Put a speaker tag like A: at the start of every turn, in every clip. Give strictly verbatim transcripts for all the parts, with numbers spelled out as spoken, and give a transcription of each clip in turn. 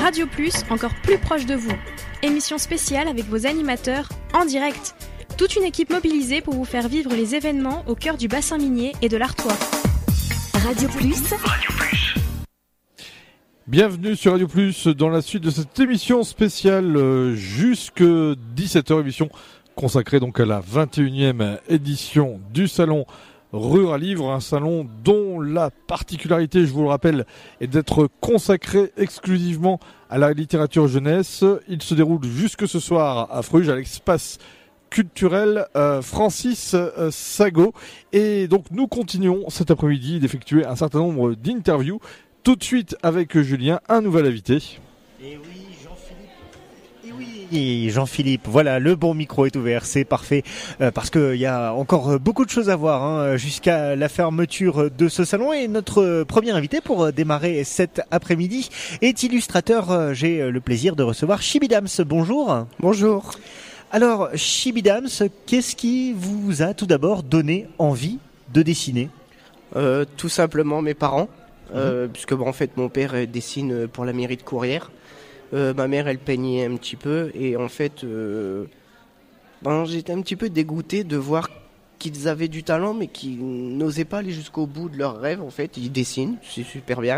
A: Radio Plus, encore plus proche de vous. Émission spéciale avec vos animateurs en direct. Toute une équipe mobilisée pour vous faire vivre les événements au cœur du bassin minier et de l'Artois. Radio Plus. Radio Plus.
B: Bienvenue sur Radio Plus dans la suite de cette émission spéciale euh, jusque dix-sept heures, émission consacrée donc à la vingt et unième édition du Salon Rural Livre, un salon dont la particularité, je vous le rappelle, est d'être consacré exclusivement à la littérature jeunesse. Il se déroule jusque ce soir à Fruges, à l'espace culturel euh, Francis euh, Sago. Et donc nous continuons cet après-midi d'effectuer un certain nombre d'interviews. Tout de suite avec Julien, un nouvel invité.
C: Et oui, Jean-Philippe. Et oui, Jean-Philippe. Voilà, le bon micro est ouvert, c'est parfait. Euh, parce qu'il y a encore beaucoup de choses à voir hein, jusqu'à la fermeture de ce salon. Et notre premier invité pour démarrer cet après-midi est illustrateur. J'ai le plaisir de recevoir Chibidams. Bonjour.
D: Bonjour.
C: Alors, Chibidams, qu'est-ce qui vous a tout d'abord donné envie de dessiner ?
D: euh, Tout simplement mes parents. Euh, puisque bon, en fait mon père dessine pour la mairie de Courrières, euh, ma mère elle peignait un petit peu et en fait euh, ben, j'étais un petit peu dégoûté de voir qu'ils avaient du talent mais qu'ils n'osaient pas aller jusqu'au bout de leurs rêves. En fait ils dessinent, c'est super bien,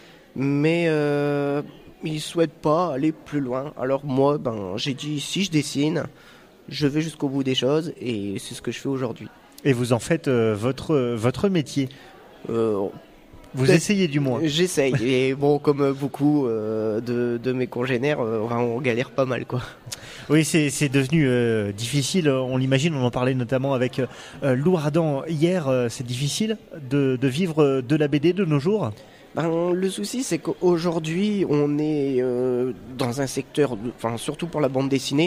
D: mais euh, ils souhaitent pas aller plus loin. Alors moi ben, j'ai dit si je dessine je vais jusqu'au bout des choses et c'est ce que je fais aujourd'hui.
C: Et vous en faites euh, votre, votre métier
D: euh,
C: Vous Peut-être essayez du moins.
D: J'essaye. Et bon, comme beaucoup euh, de, de mes congénères, euh, on galère pas mal, quoi.
C: Oui, c'est, c'est devenu euh, difficile. On l'imagine. On en parlait notamment avec euh, Lou Ardan hier. Euh, c'est difficile de, de vivre de la B D de nos jours.
D: Ben, le souci, c'est qu'aujourd'hui, on est euh, dans un secteur, enfin surtout pour la bande dessinée,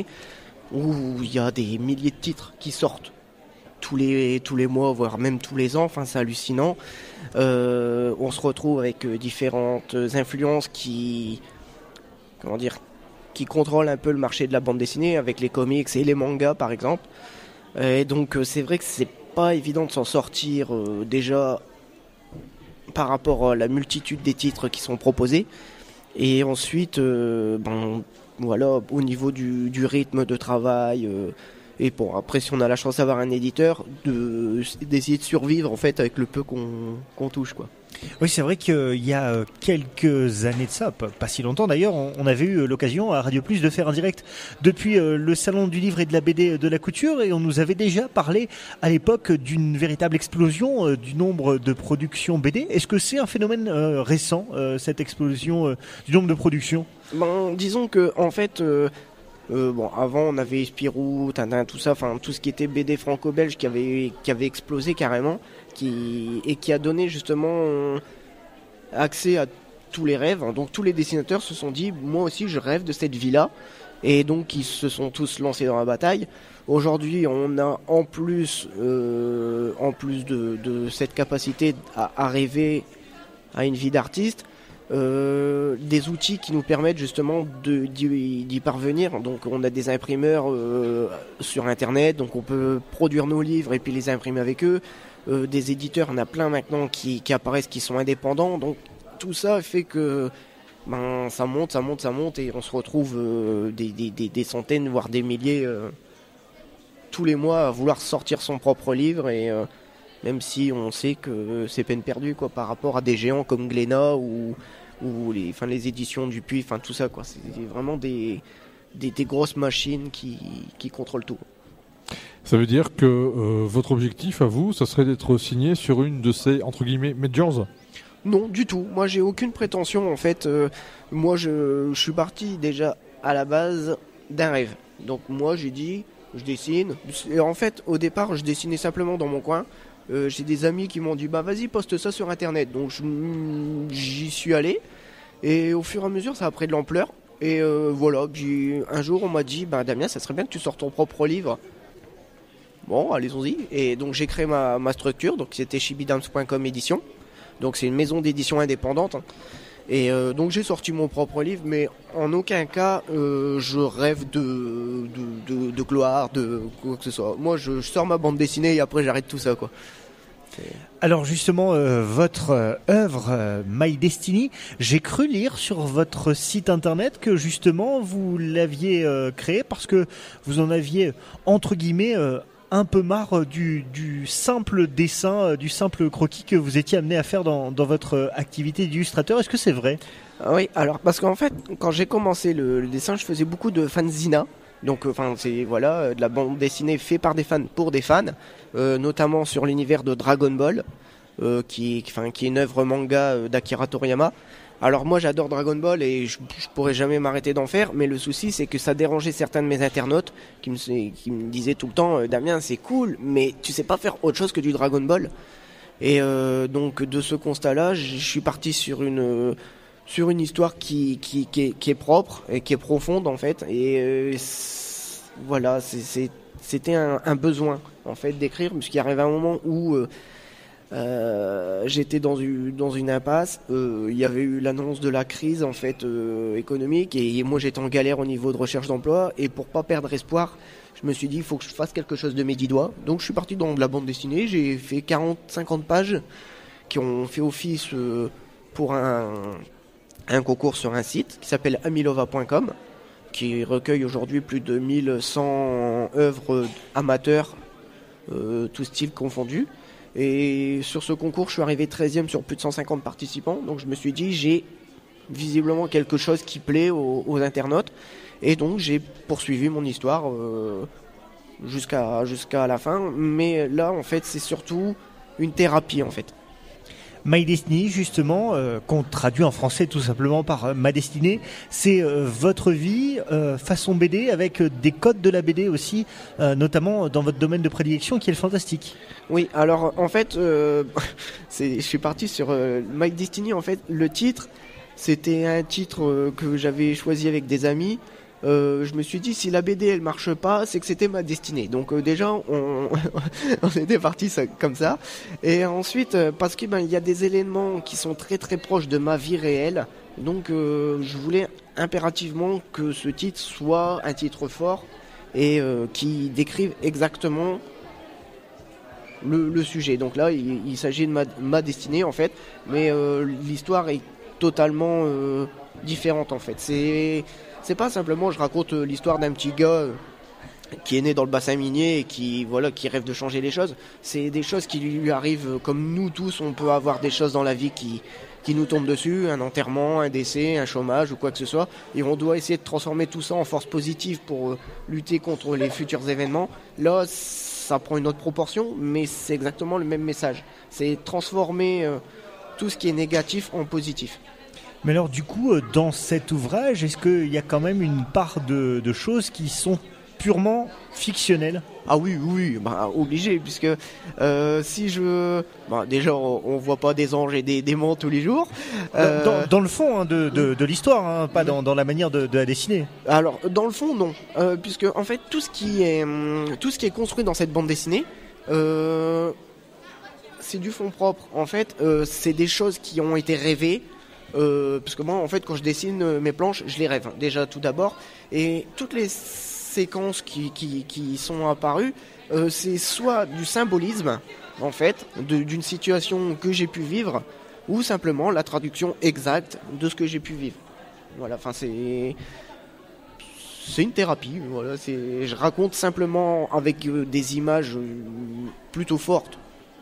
D: où il y a des milliers de titres qui sortent tous les tous les mois, voire même tous les ans. Enfin, c'est hallucinant. Euh, on se retrouve avec différentes influences qui, comment dire, qui contrôlent un peu le marché de la bande dessinée avec les comics et les mangas par exemple. Et donc c'est vrai que c'est pas évident de s'en sortir euh, déjà par rapport à la multitude des titres qui sont proposés. Et ensuite, euh, ben voilà, au niveau du, du rythme de travail. Euh, Et bon, après, si on a la chance d'avoir un éditeur, de, d'essayer de survivre en fait avec le peu qu'on, qu'on touche, quoi.
C: Oui, c'est vrai qu'il y a quelques années de ça, pas si longtemps d'ailleurs, on avait eu l'occasion à Radio Plus de faire un direct depuis le salon du livre et de la B D de la couture et on nous avait déjà parlé à l'époque d'une véritable explosion du nombre de productions B D. Est-ce que c'est un phénomène euh, récent, euh, cette explosion euh, du nombre de productions ?
D: Ben, disons que en fait... Euh, Euh, bon, avant on avait Spirou, Tintin, tout ça, enfin tout ce qui était B D franco-belge qui avait qui avait explosé carrément, qui et qui a donné justement euh, accès à tous les rêves. Donc tous les dessinateurs se sont dit, moi aussi je rêve de cette vie-là, et donc ils se sont tous lancés dans la bataille. Aujourd'hui, on a en plus euh, en plus de, de cette capacité à, à rêver à une vie d'artiste. Euh, des outils qui nous permettent justement de, d'y, d'y parvenir. Donc on a des imprimeurs euh, sur internet, donc on peut produire nos livres et puis les imprimer avec eux. Euh, des éditeurs, on a plein maintenant qui, qui apparaissent, qui sont indépendants. Donc tout ça fait que ben, ça monte, ça monte, ça monte et on se retrouve euh, des, des, des, des centaines, voire des milliers euh, tous les mois à vouloir sortir son propre livre et euh, même si on sait que c'est peine perdue quoi, par rapport à des géants comme Glénat ou, ou les, enfin, les éditions Dupuis, enfin tout ça quoi. C'est vraiment des, des, des grosses machines qui, qui contrôlent tout.
B: Ça veut dire que euh, votre objectif à vous, ça serait d'être signé sur une de ces entre guillemets majors ?
D: Non, du tout. Moi, j'ai aucune prétention en fait. Euh, moi, je, je suis parti déjà à la base d'un rêve. Donc moi, j'ai dit, je dessine. Et en fait, au départ, je dessinais simplement dans mon coin. Euh, j'ai des amis qui m'ont dit bah vas-y poste ça sur internet, donc je, j'y suis allé et au fur et à mesure ça a pris de l'ampleur et euh, voilà, puis un jour on m'a dit bah Damien ça serait bien que tu sortes ton propre livre. Bon allez-y, et donc j'ai créé ma, ma structure, donc c'était chibidams point com édition, donc c'est une maison d'édition indépendante hein. Et euh, donc j'ai sorti mon propre livre, mais en aucun cas euh, je rêve de, de, de, de gloire, de quoi que ce soit. Moi je, je sors ma bande dessinée et après j'arrête tout ça quoi.
C: Alors justement, euh, votre euh, œuvre euh, My Destiny, j'ai cru lire sur votre site internet que justement vous l'aviez euh, créé parce que vous en aviez entre guillemets euh, un peu marre du, du simple dessin, euh, du simple croquis que vous étiez amené à faire dans, dans votre activité d'illustrateur. Est-ce que c'est vrai ?
D: Ah oui, alors parce qu'en fait, quand j'ai commencé le, le dessin, je faisais beaucoup de fanzina. Donc, enfin, euh, c'est voilà, de la bande dessinée faite par des fans pour des fans, euh, notamment sur l'univers de Dragon Ball, euh, qui, enfin, qui est une œuvre manga euh, d'Akira Toriyama. Alors moi, j'adore Dragon Ball et je, je pourrais jamais m'arrêter d'en faire, mais le souci, c'est que ça dérangeait certains de mes internautes qui me, qui me disaient tout le temps, euh, Damien, c'est cool, mais tu sais pas faire autre chose que du Dragon Ball. Et euh, donc, de ce constat-là, je suis parti sur une euh, sur une histoire qui, qui, qui, est, qui est propre et qui est profonde en fait. Et euh, c'est, voilà, c'est, c'est, c'était un, un besoin en fait d'écrire, puisqu'il arrive un moment où euh, euh, j'étais dans une, dans une impasse. Euh, il y avait eu l'annonce de la crise en fait euh, économique et, et moi j'étais en galère au niveau de recherche d'emploi. Et pour pas perdre espoir, je me suis dit il faut que je fasse quelque chose de mes dix doigts. Donc je suis parti dans de la bande dessinée. J'ai fait quarante à cinquante pages qui ont fait office euh, pour un un concours sur un site qui s'appelle amilova point com, qui recueille aujourd'hui plus de mille cent œuvres amateurs, euh, tous styles confondus. Et sur ce concours, je suis arrivé treizième sur plus de cent cinquante participants. Donc je me suis dit, j'ai visiblement quelque chose qui plaît aux, aux internautes. Et donc j'ai poursuivi mon histoire euh, jusqu'à, jusqu'à la fin. Mais là, en fait, c'est surtout une thérapie, en fait.
C: My Destiny, justement, euh, qu'on traduit en français tout simplement par euh, Ma Destinée, c'est euh, votre vie euh, façon B D avec euh, des codes de la B D aussi, euh, notamment dans votre domaine de prédilection qui est le fantastique.
D: Oui, alors en fait, euh, c'est, je suis parti sur euh, My Destiny. En fait, le titre, c'était un titre euh, que j'avais choisi avec des amis. Euh, je me suis dit si la B D elle marche pas, c'est que c'était ma destinée. Donc euh, déjà on, on était parti ça, comme ça. Et ensuite euh, parce que ben il y a des éléments qui sont très très proches de ma vie réelle. Donc euh, je voulais impérativement que ce titre soit un titre fort et euh, qui décrive exactement le, le sujet. Donc là il, il s'agit de ma, ma destinée en fait, mais euh, l'histoire est totalement euh, différente en fait. C'est C'est pas simplement je raconte l'histoire d'un petit gars qui est né dans le bassin minier et qui voilà qui rêve de changer les choses. C'est des choses qui lui arrivent comme nous tous, on peut avoir des choses dans la vie qui qui nous tombent dessus, un enterrement, un décès, un chômage ou quoi que ce soit, et on doit essayer de transformer tout ça en force positive pour lutter contre les futurs événements. Là, ça prend une autre proportion, mais c'est exactement le même message. C'est transformer euh, tout ce qui est négatif en positif.
C: Mais alors du coup, dans cet ouvrage, est-ce qu'il y a quand même une part de, de choses qui sont purement fictionnelles ?
D: Ah oui, oui, bah, obligé, puisque euh, si je... Bah, déjà, on, on voit pas des anges et des démons tous les jours.
C: Euh... Dans, dans le fond hein, de, de, de l'histoire, hein, pas dans, dans la manière de, de la dessiner.
D: Alors, dans le fond, non. Euh, puisque, en fait, tout ce qui est, hum, tout ce qui est construit dans cette bande dessinée... Euh, c'est du fond propre. En fait, euh, c'est des choses qui ont été rêvées. Euh, parce que moi, en fait, quand je dessine euh, mes planches, je les rêve, hein, déjà tout d'abord. Et toutes les séquences qui, qui, qui sont apparues, euh, c'est soit du symbolisme, en fait, de, d'une situation que j'ai pu vivre, ou simplement la traduction exacte de ce que j'ai pu vivre. Voilà, enfin, c'est... C'est une thérapie, voilà. C'est, je raconte simplement avec euh, des images euh, plutôt fortes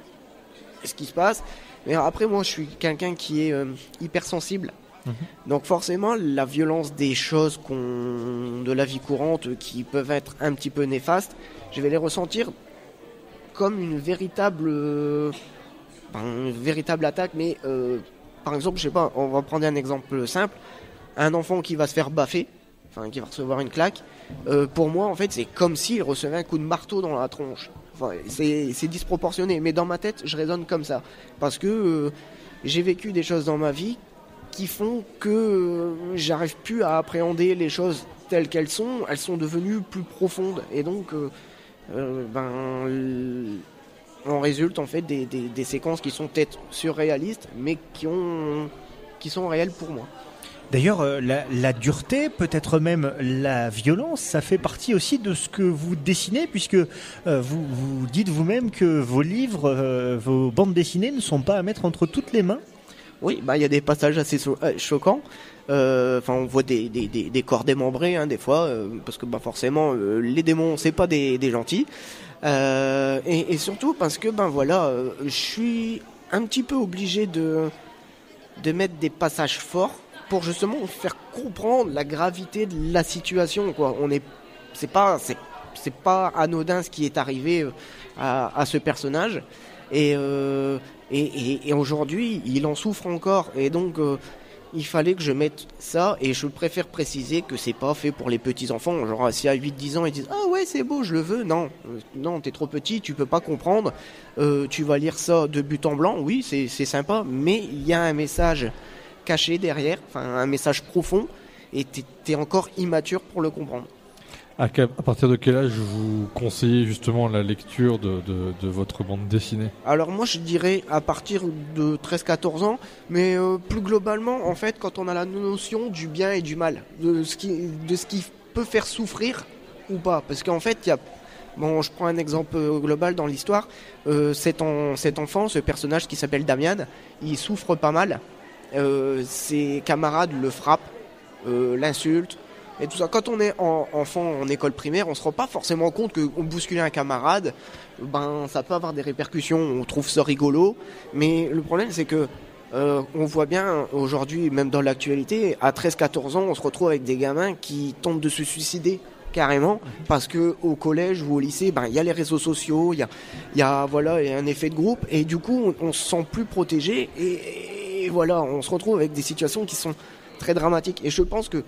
D: ce qui se passe. Mais après, moi, je suis quelqu'un qui est euh, hypersensible. Mmh. Donc forcément, la violence des choses qu'on, de la vie courante qui peuvent être un petit peu néfastes, je vais les ressentir comme une véritable, euh, une véritable attaque. Mais euh, par exemple, je sais pas, on va prendre un exemple simple. Un enfant qui va se faire baffer, enfin qui va recevoir une claque, euh, pour moi, en fait, c'est comme s'il recevait un coup de marteau dans la tronche. Enfin, c'est, c'est disproportionné, mais dans ma tête, je raisonne comme ça. Parce que euh, j'ai vécu des choses dans ma vie qui font que euh, j'arrive plus à appréhender les choses telles qu'elles sont. Elles sont devenues plus profondes. Et donc, euh, euh, ben, on résulte en fait des, des, des séquences qui sont peut-être surréalistes, mais qui, ont, qui sont réelles pour moi.
C: D'ailleurs, euh, la, la dureté, peut-être même la violence, ça fait partie aussi de ce que vous dessinez, puisque euh, vous, vous dites vous-même que vos livres, euh, vos bandes dessinées ne sont pas à mettre entre toutes les mains.
D: Oui, bah il y a des passages assez so- euh, choquants. Enfin, euh, on voit des, des, des, des corps démembrés hein, des fois, euh, parce que bah forcément, euh, les démons, c'est pas des, des gentils. Euh, et, et surtout parce que ben voilà, euh, je suis un petit peu obligé de de mettre des passages forts pour justement faire comprendre la gravité de la situation, quoi. On est, c'est pas, c'est, c'est pas anodin ce qui est arrivé à, à ce personnage, et, euh, et, et, et aujourd'hui il en souffre encore, et donc euh, il fallait que je mette ça, et je préfère préciser que c'est pas fait pour les petits enfants. Genre si à huit dix ans ils disent ah ouais c'est beau je le veux, non, non t'es trop petit, tu peux pas comprendre, euh, tu vas lire ça de but en blanc, oui c'est, c'est sympa, mais il y a un message caché derrière, enfin un message profond, et t'es, t'es encore immature pour le comprendre.
B: À, à partir de quel âge vous conseillez justement la lecture de, de, de votre bande dessinée ?
D: Alors moi je dirais à partir de treize quatorze ans, mais euh, plus globalement en fait quand on a la notion du bien et du mal, de ce qui, de ce qui peut faire souffrir ou pas, parce qu'en fait il y a, bon je prends un exemple global dans l'histoire, euh, cet, en, cet enfant, ce personnage qui s'appelle Damian, il souffre pas mal. Euh, ses camarades le frappent, euh, l'insultent et tout ça. Quand on est en, enfant en école primaire, on se rend pas forcément compte qu'on bousculer un camarade, ben ça peut avoir des répercussions. On trouve ça rigolo, mais le problème c'est que euh, on voit bien aujourd'hui, même dans l'actualité, à treize quatorze ans, on se retrouve avec des gamins qui tentent de se suicider carrément, parce que au collège ou au lycée, ben il y a les réseaux sociaux, il y a, il y a voilà, il y a un effet de groupe, et du coup on, on se sent plus protégé, et, et voilà, on se retrouve avec des situations qui sont très dramatiques. Et je pense que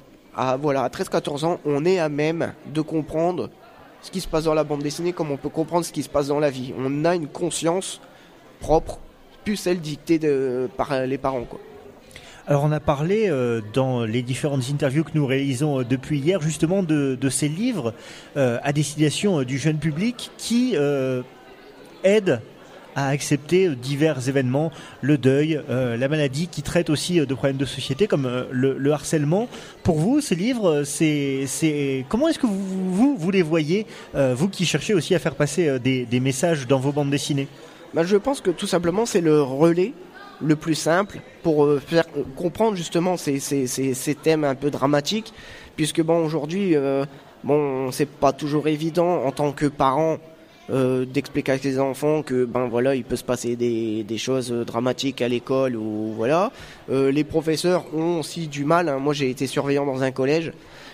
D: à voilà, à treize quatorze ans, on est à même de comprendre ce qui se passe dans la bande dessinée comme on peut comprendre ce qui se passe dans la vie. On a une conscience propre, plus celle dictée de, par les parents, quoi.
C: Alors on a parlé euh, dans les différentes interviews que nous réalisons euh, depuis hier justement de, de ces livres euh, à destination euh, du jeune public qui euh, aident à accepter divers événements, le deuil, euh, la maladie, qui traitent aussi euh, de problèmes de société comme euh, le, le harcèlement. Pour vous, ces livres, c'est, c'est... comment est-ce que vous, vous, vous les voyez, euh, vous qui cherchez aussi à faire passer euh, des, des messages dans vos bandes dessinées ?
D: Ben, je pense que tout simplement c'est le relais le plus simple pour euh, faire comprendre justement ces, ces, ces, ces thèmes un peu dramatiques, puisque bon aujourd'hui euh, bon c'est pas toujours évident en tant que parent euh, d'expliquer à ses enfants que ben voilà il peut se passer des, des choses dramatiques à l'école ou voilà. Euh, les professeurs ont aussi du mal, hein. Moi j'ai été surveillant dans un collège.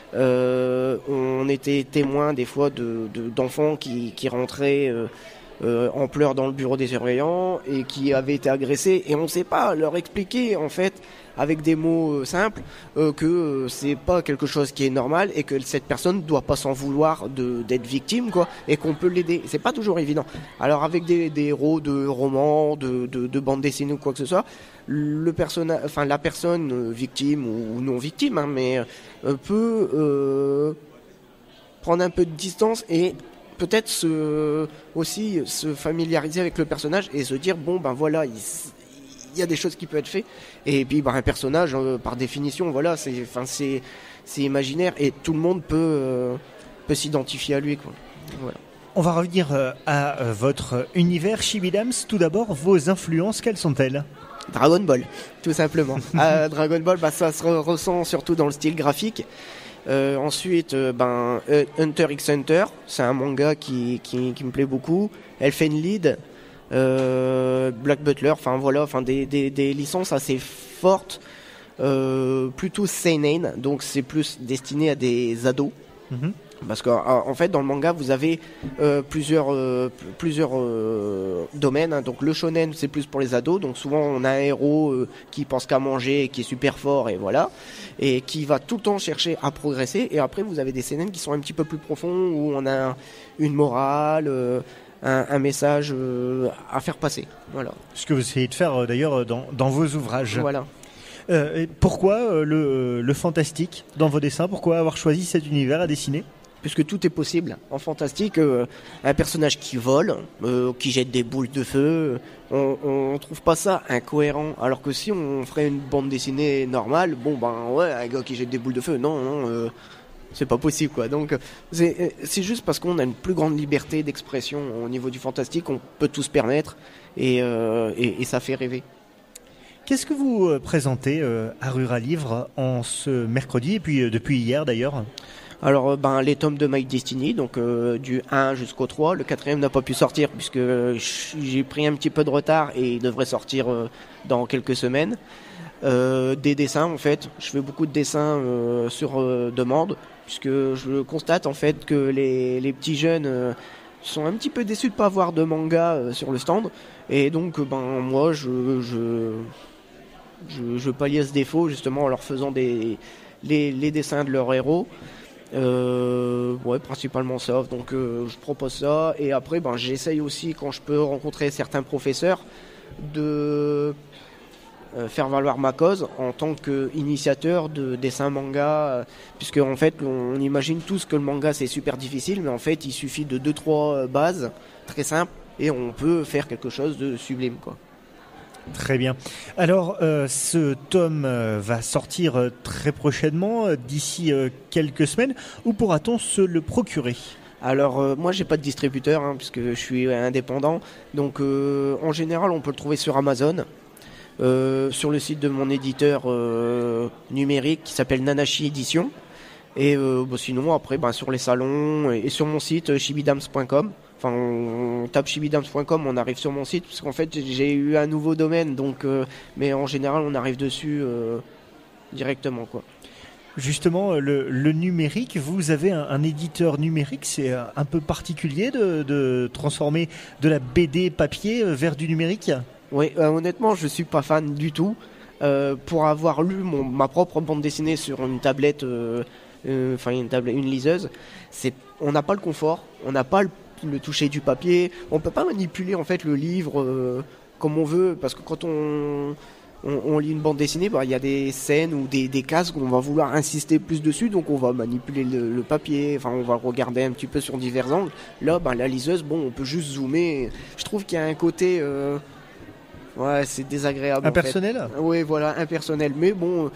D: Euh, on était témoin des fois de, de, d'enfants qui, qui rentraient euh, Euh, en pleurs dans le bureau des surveillants et qui avaient été agressés, et on ne sait pas leur expliquer en fait avec des mots euh, simples euh, que euh, c'est pas quelque chose qui est normal et que cette personne doit pas s'en vouloir de, d'être victime, quoi, et qu'on peut l'aider. C'est pas toujours évident. Alors avec des, des héros de romans, de, de, de bandes dessinées ou quoi que ce soit, le personnage, enfin la personne euh, victime ou, ou non victime, hein, mais euh, peut euh, prendre un peu de distance et peut-être se, aussi se familiariser avec le personnage et se dire bon ben voilà, il, il y a des choses qui peuvent être faites, et puis ben, un personnage euh, par définition voilà c'est, enfin c'est, c'est imaginaire et tout le monde peut, euh, peut s'identifier à lui, quoi. Voilà.
C: On va revenir euh, à euh, votre univers Chibi Dams. Tout d'abord, vos influences, quelles sont-elles ?
D: Dragon Ball, tout simplement. euh, Dragon Ball, bah, ça se ressent surtout dans le style graphique. Euh, ensuite, euh, ben, Hunter x Hunter, c'est un manga qui, qui, qui me plaît beaucoup. Elfen Lied, euh, Black Butler, enfin voilà, enfin des, des, des licences assez fortes, euh, plutôt seinen, donc c'est plus destiné à des ados. Mm-hmm. Parce qu'en en fait, dans le manga, vous avez euh, plusieurs, euh, plusieurs euh, domaines, hein. Donc le shonen, c'est plus pour les ados. Donc souvent, on a un héros euh, qui pense qu'à manger, qui est super fort, et voilà, et qui va tout le temps chercher à progresser. Et après, vous avez des seinen qui sont un petit peu plus profonds, où on a une morale, euh, un, un message euh, à faire passer. Voilà.
C: Ce que vous essayez de faire euh, d'ailleurs dans, dans vos ouvrages.
D: Voilà.
C: Euh, pourquoi euh, le, le fantastique dans vos dessins ? Pourquoi avoir choisi cet univers à dessiner ?
D: puisque tout est possible. En fantastique, euh, un personnage qui vole, euh, qui jette des boules de feu, on, on trouve pas ça incohérent. Alors que si on ferait une bande dessinée normale, bon ben ouais, un gars qui jette des boules de feu, non, non, euh, c'est pas possible quoi. Donc c'est, c'est juste parce qu'on a une plus grande liberté d'expression au niveau du fantastique, on peut tout se permettre et, euh, et, et ça fait rêver.
C: Qu'est-ce que vous euh, présentez euh, à Ruralivre en ce mercredi et puis euh, depuis hier d'ailleurs?
D: Alors euh, ben les tomes de My Destiny, donc euh, du un jusqu'au trois, le quatrième n'a pas pu sortir puisque euh, j'ai pris un petit peu de retard et il devrait sortir euh, dans quelques semaines. Euh, des dessins en fait, je fais beaucoup de dessins euh, sur euh, demande puisque je constate en fait que les, les petits jeunes euh, sont un petit peu déçus de pas avoir de manga euh, sur le stand et donc euh, ben moi je je Je, je palliais ce défaut justement en leur faisant des, les, les dessins de leurs héros. Euh, ouais, principalement ça. Donc euh, je propose ça et après ben, j'essaye aussi quand je peux rencontrer certains professeurs de euh, faire valoir ma cause en tant qu'initiateur de dessin manga euh, puisque en fait on, on imagine tous que le manga c'est super difficile mais en fait il suffit de deux trois bases très simples et on peut faire quelque chose de sublime quoi.
C: Très bien. Alors, euh, ce tome euh, va sortir euh, très prochainement, euh, d'ici euh, quelques semaines. Où pourra-t-on se le procurer ?
D: Alors, euh, moi, j'ai pas de distributeur, hein, puisque je suis indépendant. Donc, euh, en général, on peut le trouver sur Amazon, euh, sur le site de mon éditeur euh, numérique qui s'appelle Nanashi Édition. Et euh, bon, sinon, après, ben, sur les salons et, et sur mon site euh, shibidams point com. Enfin, on tape shibidams point com, on arrive sur mon site, parce qu'en fait, j'ai eu un nouveau domaine, donc, euh, mais en général, on arrive dessus euh, directement, quoi.
C: Justement, le, le numérique, vous avez un, un éditeur numérique, c'est un peu particulier de, de transformer de la B D papier vers du numérique ?
D: Oui, euh, honnêtement, je suis pas fan du tout. Euh, pour avoir lu mon, ma propre bande dessinée sur une tablette, euh, euh, enfin une tablette, une liseuse, c'est, on n'a pas le confort, on n'a pas le le toucher du papier, on peut pas manipuler en fait le livre euh, comme on veut parce que quand on, on, on lit une bande dessinée, bah, y a des scènes ou des, des cases qu'on va vouloir insister plus dessus, donc on va manipuler le, le papier, enfin on va regarder un petit peu sur divers angles. Là, bah, la liseuse, bon, on peut juste zoomer. Je trouve qu'il y a un côté, euh, ouais, c'est désagréable.
C: Impersonnel ?
D: En fait. Oui, voilà, impersonnel. Mais bon.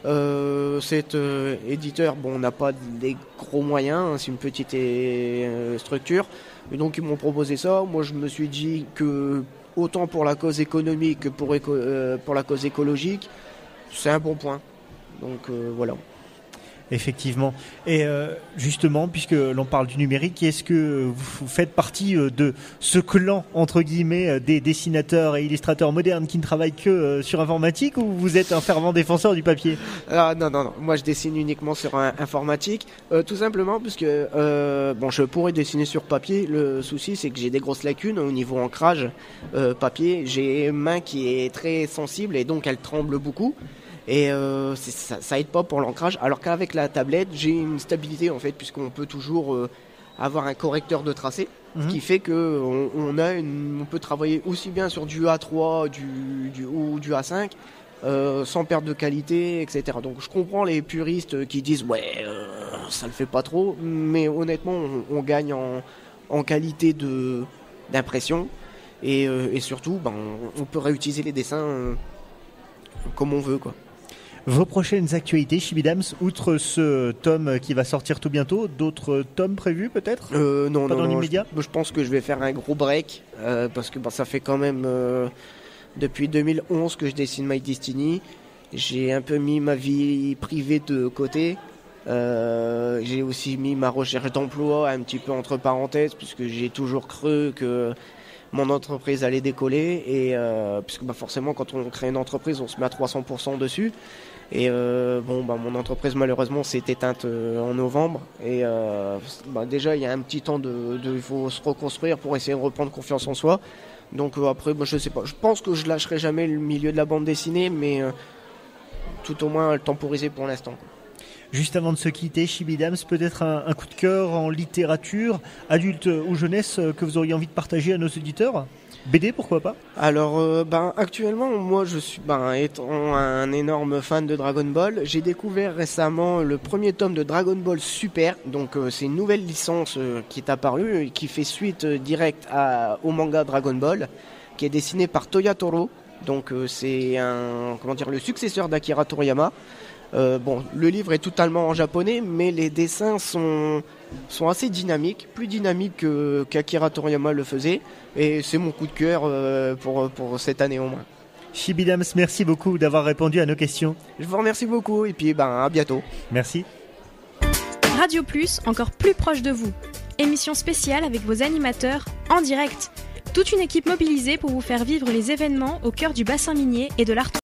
D: Euh, cet euh, éditeur, bon, n'a pas des gros moyens, hein, c'est une petite euh, structure, et donc ils m'ont proposé ça. Moi, je me suis dit que autant pour la cause économique que pour, éco- euh, pour la cause écologique, c'est un bon point. Donc euh, voilà.
C: Effectivement. Et euh, justement, puisque l'on parle du numérique, est-ce que vous faites partie de ce clan, entre guillemets, des dessinateurs et illustrateurs modernes qui ne travaillent que euh, sur informatique, ou vous êtes un fervent défenseur du papier ?
D: Ah non, non, non. Moi, je dessine uniquement sur un, informatique, euh, tout simplement parce que euh, bon, je pourrais dessiner sur papier. Le souci, c'est que j'ai des grosses lacunes au niveau ancrage euh, papier. J'ai une main qui est très sensible et donc elle tremble beaucoup. Et euh, c'est, ça, ça aide pas pour l'ancrage, alors qu'avec la tablette, j'ai une stabilité en fait, puisqu'on peut toujours euh, avoir un correcteur de tracé, mmh. ce qui fait que on, on a une, on peut travailler aussi bien sur du A trois, du, du ou du A cinq, euh, sans perte de qualité, et cetera. Donc je comprends les puristes qui disent ouais, euh, ça le fait pas trop, mais honnêtement, on, on gagne en, en qualité de d'impression et, euh, et surtout, ben, on, on peut réutiliser les dessins euh, comme on veut, quoi.
C: Vos prochaines actualités, Shibidams, outre ce tome qui va sortir tout bientôt, d'autres tomes prévus peut-être ?
D: euh, Non,
C: pas
D: non,
C: dans
D: non.
C: l'immédiat ?
D: Je, je pense que je vais faire un gros break euh, parce que bah, ça fait quand même euh, depuis deux mille onze que je dessine My Destiny. J'ai un peu mis ma vie privée de côté. Euh, j'ai aussi mis ma recherche d'emploi un petit peu entre parenthèses puisque j'ai toujours cru que mon entreprise allait décoller et euh, puisque bah, forcément quand on crée une entreprise on se met à trois cents pour cent dessus. Et euh, bon, bah, mon entreprise malheureusement s'est éteinte euh, en novembre et euh, bah, déjà il y a un petit temps de, de, il faut se reconstruire pour essayer de reprendre confiance en soi. Donc euh, après, bah, je sais pas, je pense que je lâcherai jamais le milieu de la bande dessinée, mais euh, tout au moins le temporiser pour l'instant.
C: Juste avant de se quitter, Shibidams, peut-être un, un coup de cœur en littérature, adulte ou jeunesse, que vous auriez envie de partager à nos auditeurs ? B D, pourquoi pas?
D: Alors, euh, ben, actuellement, moi, je suis, ben, étant un énorme fan de Dragon Ball, j'ai découvert récemment le premier tome de Dragon Ball Super. Donc, euh, c'est une nouvelle licence euh, qui est apparue et qui fait suite euh, directe à, au manga Dragon Ball, qui est dessiné par Toya Toro. Donc, euh, c'est un, comment dire, le successeur d'Akira Toriyama. Euh, bon, le livre est totalement en japonais, mais les dessins sont, sont assez dynamiques, plus dynamiques que, qu'Akira Toriyama le faisait, et c'est mon coup de cœur euh, pour, pour cette année au moins.
C: Shibidams, merci beaucoup d'avoir répondu à nos questions.
D: Je vous remercie beaucoup, et puis ben, à bientôt.
C: Merci.
A: Radio Plus, encore plus proche de vous. Émission spéciale avec vos animateurs en direct. Toute une équipe mobilisée pour vous faire vivre les événements au cœur du bassin minier et de l'Artois.